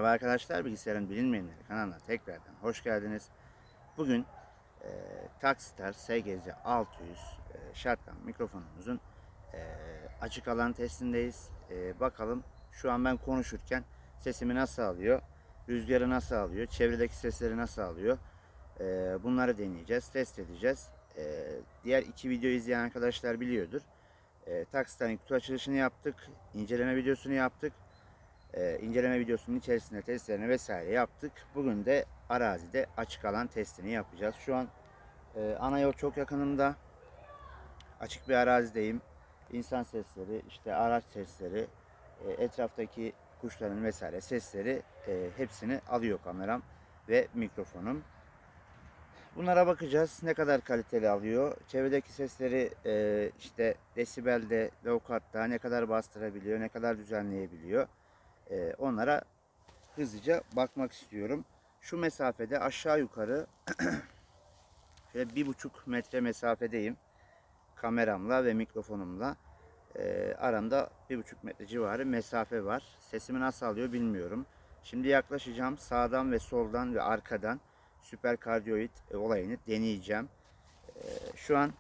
Merhaba arkadaşlar, bilgisayarın bilinmeyenleri kanalına tekrardan hoş geldiniz. Bugün Takstar SGC 600 shotgun mikrofonumuzun açık alan testindeyiz. Bakalım şu an ben konuşurken sesimi nasıl alıyor, rüzgarı nasıl alıyor, çevredeki sesleri nasıl alıyor, bunları deneyeceğiz, test edeceğiz. Diğer iki videoyu izleyen arkadaşlar biliyordur. Takstar'ın kutu açılışını yaptık, inceleme videosunu yaptık. İnceleme videosunun içerisinde testlerini vesaire yaptık. Bugün de arazide açık alan testini yapacağız. Şu an ana yol çok yakınımda. Açık bir arazideyim. İnsan sesleri, işte araç sesleri, etraftaki kuşların vesaire sesleri hepsini alıyor kameram ve mikrofonum. Bunlara bakacağız. Ne kadar kaliteli alıyor. Çevredeki sesleri işte desibelde, low cut'ta ne kadar bastırabiliyor, ne kadar düzenleyebiliyor. Onlara hızlıca bakmak istiyorum. Şu mesafede aşağı yukarı şöyle 1,5 metre mesafedeyim. Kameramla ve mikrofonumla. Aramda 1,5 metre civarı mesafe var. Sesimi nasıl alıyor bilmiyorum. Şimdi yaklaşacağım. Sağdan ve soldan ve arkadan süperkardiyoid olayını deneyeceğim. Şu an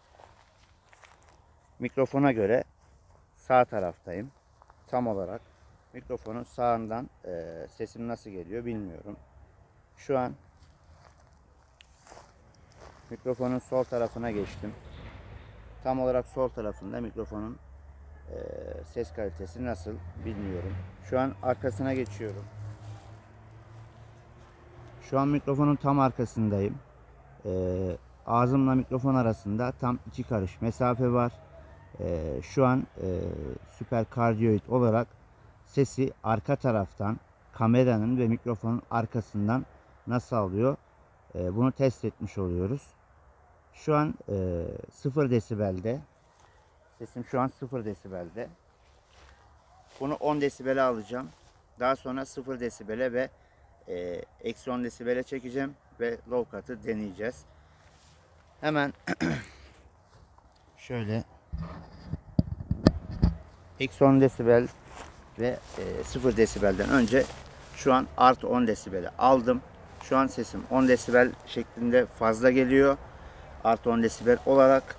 mikrofona göre sağ taraftayım. Tam olarak mikrofonun sağından sesim nasıl geliyor bilmiyorum. Şu an mikrofonun sol tarafına geçtim. Tam olarak sol tarafında mikrofonun ses kalitesi nasıl bilmiyorum. Şu an arkasına geçiyorum. Şu an mikrofonun tam arkasındayım. Ağzımla mikrofon arasında tam 2 karış mesafe var. Şu an süperkardiyoid olarak sesi arka taraftan kameranın ve mikrofonun arkasından nasıl alıyor? Bunu test etmiş oluyoruz. Şu an 0 desibelde. Sesim şu an 0 desibelde. Bunu 10 desibele alacağım. Daha sonra 0 desibele ve eksi 10 desibele çekeceğim ve low cut'ı deneyeceğiz. Hemen şöyle eksi 10 desibel ve 0 desibelden önce şu an artı 10 desibeli aldım. Şu an sesim 10 desibel şeklinde fazla geliyor. Artı 10 desibel olarak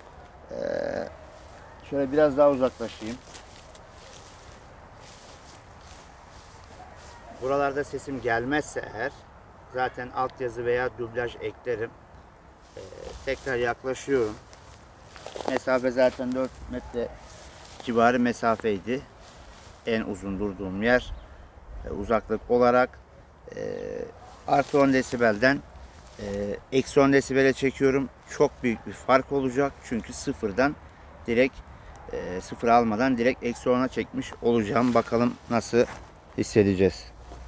şöyle biraz daha uzaklaşayım. Buralarda sesim gelmezse eğer zaten altyazı veya dublaj eklerim. Tekrar yaklaşıyorum. Mesafe zaten 4 metre civarı mesafeydi. En uzun durduğum yer uzaklık olarak artı 10 desibelden eksi 10 desibele çekiyorum. Çok büyük bir fark olacak. Çünkü sıfırdan direkt sıfır almadan direkt eksi 10'a çekmiş olacağım. Bakalım nasıl hissedeceğiz.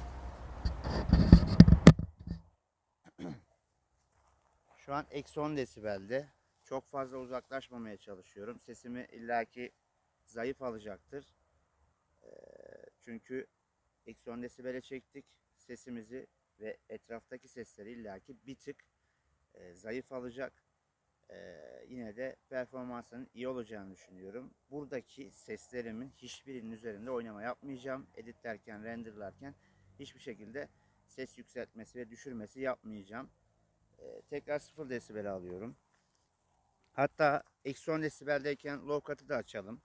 Şu an eksi 10 desibelde. Çok fazla uzaklaşmamaya çalışıyorum. Sesimi illaki zayıf alacaktır. Çünkü eksi 10 desibele çektik. Sesimizi ve etraftaki sesleri illaki bir tık zayıf alacak. Yine de performansının iyi olacağını düşünüyorum. Buradaki seslerimin hiçbirinin üzerinde oynama yapmayacağım. Editlerken, renderlarken hiçbir şekilde ses yükseltmesi ve düşürmesi yapmayacağım. Tekrar 0 desibel alıyorum. Hatta eksi 10 desibeldeyken low cut'ı da açalım.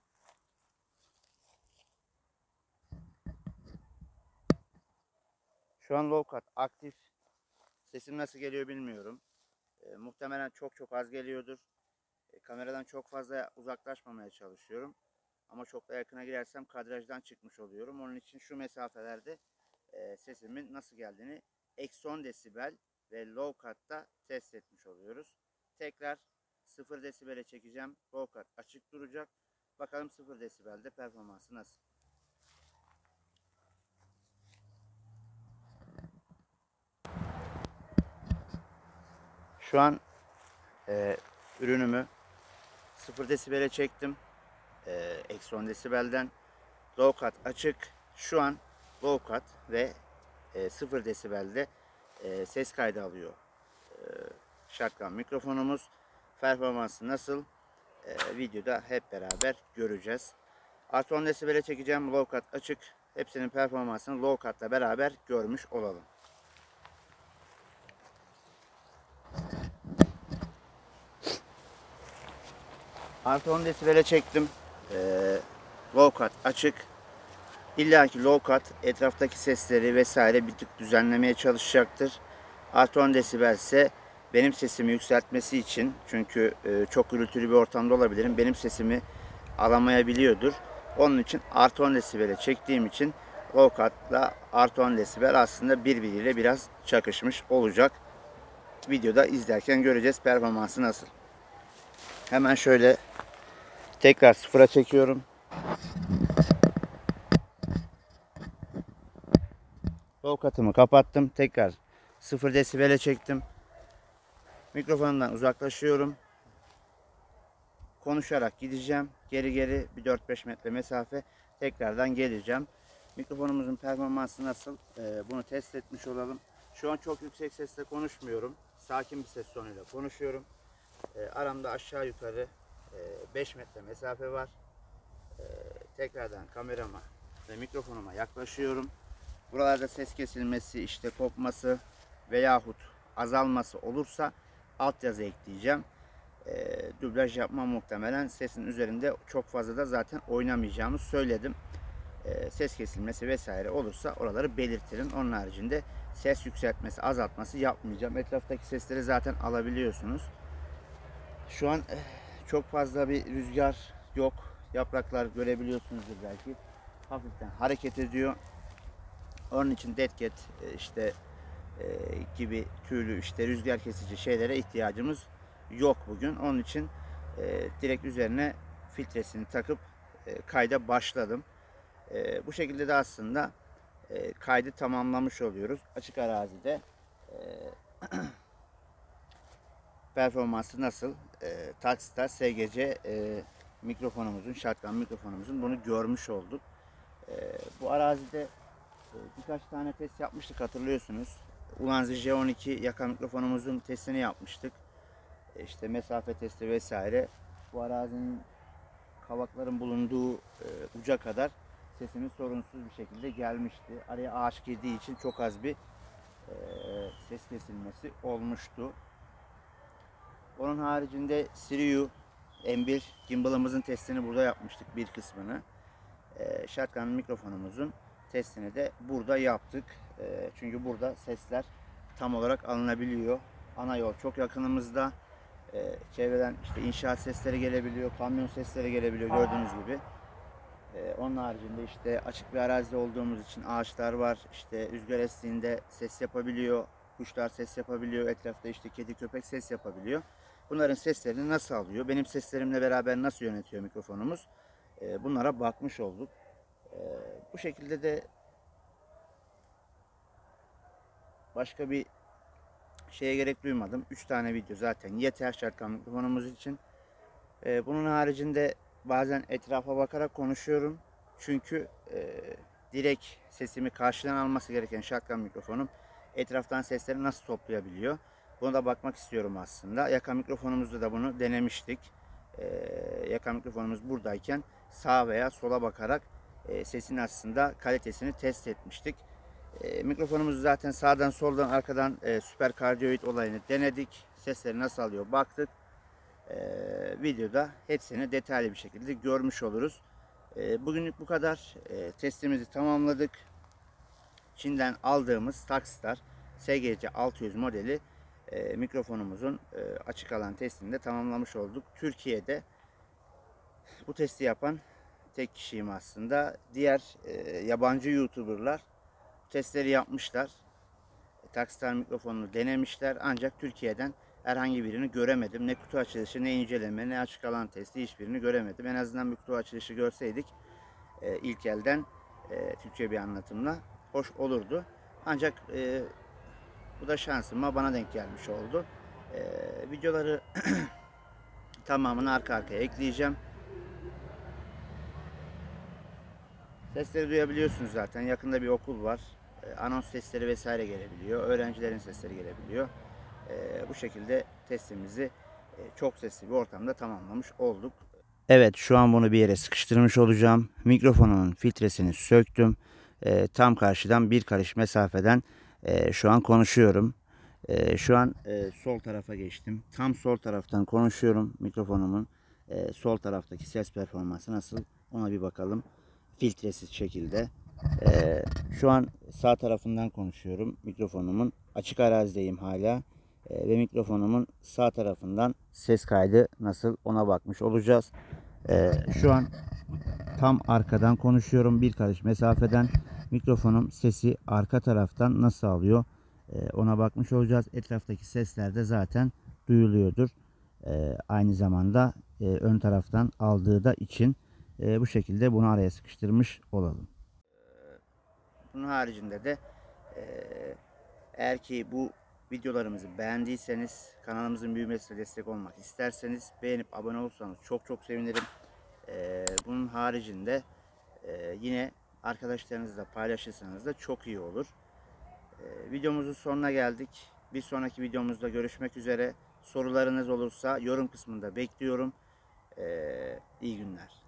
Şu an low cut aktif. Sesim nasıl geliyor bilmiyorum. Muhtemelen çok az geliyordur. Kameradan çok fazla uzaklaşmamaya çalışıyorum. Ama çok da yakına girersem kadrajdan çıkmış oluyorum. Onun için şu mesafelerde sesimin nasıl geldiğini eksi 10 desibel ve low cut'ta test etmiş oluyoruz. Tekrar 0 desibele çekeceğim. Low cut açık duracak. Bakalım 0 desibelde performansı nasıl? Şu an ürünümü 0 desibele çektim. Eksi 10 desibelden. Low cut açık. Şu an low cut ve 0 desibelde ses kaydı alıyor. Shotgun mikrofonumuz. Performansı nasıl? Videoda hep beraber göreceğiz. Artı 10 desibele çekeceğim. Low cut açık. hepsinin performansını low cut'la beraber görmüş olalım. Artı 10 desibele çektim. Low cut açık. İlla ki low cut etraftaki sesleri vesaire bir tık düzenlemeye çalışacaktır. Artı 10 desibel ise benim sesimi yükseltmesi için, çünkü çok gürültülü bir ortamda olabilirim, benim sesimi alamayabiliyordur. Onun için artı 10 desibele çektiğim için low cut'la artı 10 desibel aslında birbiriyle biraz çakışmış olacak. Videoda izlerken göreceğiz performansı nasıl. Hemen şöyle tekrar sıfıra çekiyorum. Low cut'ımı kapattım. Tekrar 0 desibele çektim. Mikrofonumdan uzaklaşıyorum. Konuşarak gideceğim. Geri geri bir 4-5 metre mesafe. Tekrardan geleceğim. Mikrofonumuzun performansı nasıl? Bunu test etmiş olalım. Şu an çok yüksek sesle konuşmuyorum. Sakin bir ses tonuyla konuşuyorum. Aramda aşağı yukarı 5 metre mesafe var. Tekrardan kamerama ve mikrofonuma yaklaşıyorum. Buralarda ses kesilmesi, işte kopması veyahut azalması olursa altyazı ekleyeceğim. Dublaj yapmam muhtemelen. Sesin üzerinde çok fazla da zaten oynamayacağımı söyledim. Ses kesilmesi vesaire olursa oraları belirtirim. Onun haricinde ses yükseltmesi, azaltması yapmayacağım. Etraftaki sesleri zaten alabiliyorsunuz. Şu an çok fazla bir rüzgar yok. Yapraklar görebiliyorsunuzdur belki. Hafiften hareket ediyor. Onun için dead cat işte gibi tüylü işte rüzgar kesici şeylere ihtiyacımız yok bugün. Onun için direkt üzerine filtresini takıp kayda başladım. Bu şekilde de aslında kaydı tamamlamış oluyoruz. Açık arazide performansı nasıl? Takstar SGC mikrofonumuzun, shotgun mikrofonumuzun bunu görmüş olduk. Bu arazide birkaç tane test yapmıştık, hatırlıyorsunuz. Ulanzi J12 yaka mikrofonumuzun testini yapmıştık. İşte mesafe testi vesaire. Bu arazinin kavakların bulunduğu uca kadar sesimiz sorunsuz bir şekilde gelmişti. Araya ağaç girdiği için çok az bir ses kesilmesi olmuştu. Onun haricinde Siriu M1 gimbalımızın testini burada yapmıştık, bir kısmını. Shotgun mikrofonumuzun testini de burada yaptık. Çünkü burada sesler tam olarak alınabiliyor. Ana yol çok yakınımızda. Çevreden işte inşaat sesleri gelebiliyor, kamyon sesleri gelebiliyor gördüğünüz gibi. Onun haricinde işte açık bir arazide olduğumuz için ağaçlar var. İşte rüzgar estiğinde ses yapabiliyor, kuşlar ses yapabiliyor, etrafta işte kedi köpek ses yapabiliyor. Bunların seslerini nasıl alıyor? Benim seslerimle beraber nasıl yönetiyor mikrofonumuz? Bunlara bakmış olduk. Bu şekilde de başka bir şeye gerek duymadım. 3 tane video zaten yeter shotgun mikrofonumuz için. Bunun haricinde bazen etrafa bakarak konuşuyorum. Çünkü direkt sesimi karşıdan alması gereken shotgun mikrofonum etraftan sesleri nasıl toplayabiliyor? Buna da bakmak istiyorum aslında. Yaka mikrofonumuzda da bunu denemiştik. Yaka mikrofonumuz buradayken sağa veya sola bakarak sesin aslında kalitesini test etmiştik. Mikrofonumuzu zaten sağdan soldan arkadan süper kardioid olayını denedik. Sesleri nasıl alıyor baktık. Videoda hepsini detaylı bir şekilde görmüş oluruz. Bugünlük bu kadar. Testimizi tamamladık. Çin'den aldığımız Takstar SGC 600 modeli mikrofonumuzun açık alan testini de tamamlamış olduk. Türkiye'de bu testi yapan tek kişiyim aslında. Diğer yabancı YouTuber'lar testleri yapmışlar. Takstar mikrofonunu denemişler. Ancak Türkiye'den herhangi birini göremedim. Ne kutu açılışı, ne inceleme, ne açık alan testi, hiçbirini göremedim. En azından bir kutu açılışı görseydik ilk elden Türkçe bir anlatımla hoş olurdu. Ancak bu da şansıma bana denk gelmiş oldu. Videoları tamamını arka arkaya ekleyeceğim. Sesleri duyabiliyorsunuz zaten. Yakında bir okul var. Anons sesleri vesaire gelebiliyor. Öğrencilerin sesleri gelebiliyor. Bu şekilde testimizi çok sesli bir ortamda tamamlamış olduk. Evet, şu an bunu bir yere sıkıştırmış olacağım. Mikrofonun filtresini söktüm. tam karşıdan bir karış mesafeden şu an konuşuyorum. Şu an sol tarafa geçtim. Tam sol taraftan konuşuyorum mikrofonumun. Sol taraftaki ses performansı nasıl? Ona bir bakalım. Filtresiz şekilde. Şu an sağ tarafından konuşuyorum mikrofonumun. Açık arazideyim hala. Ve mikrofonumun sağ tarafından ses kaydı nasıl? Ona bakmış olacağız. Şu an tam arkadan konuşuyorum. Bir karış mesafeden mikrofonum sesi arka taraftan nasıl alıyor? Ona bakmış olacağız. Etraftaki sesler de zaten duyuluyordur. Aynı zamanda ön taraftan aldığı da için bu şekilde bunu araya sıkıştırmış olalım. Bunun haricinde de eğer ki bu videolarımızı beğendiyseniz, kanalımızın büyümesine destek olmak isterseniz beğenip abone olursanız çok çok sevinirim. Bunun haricinde yine arkadaşlarınızla paylaşırsanız da çok iyi olur. Videomuzun sonuna geldik. Bir sonraki videomuzda görüşmek üzere. Sorularınız olursa yorum kısmında bekliyorum. İyi günler.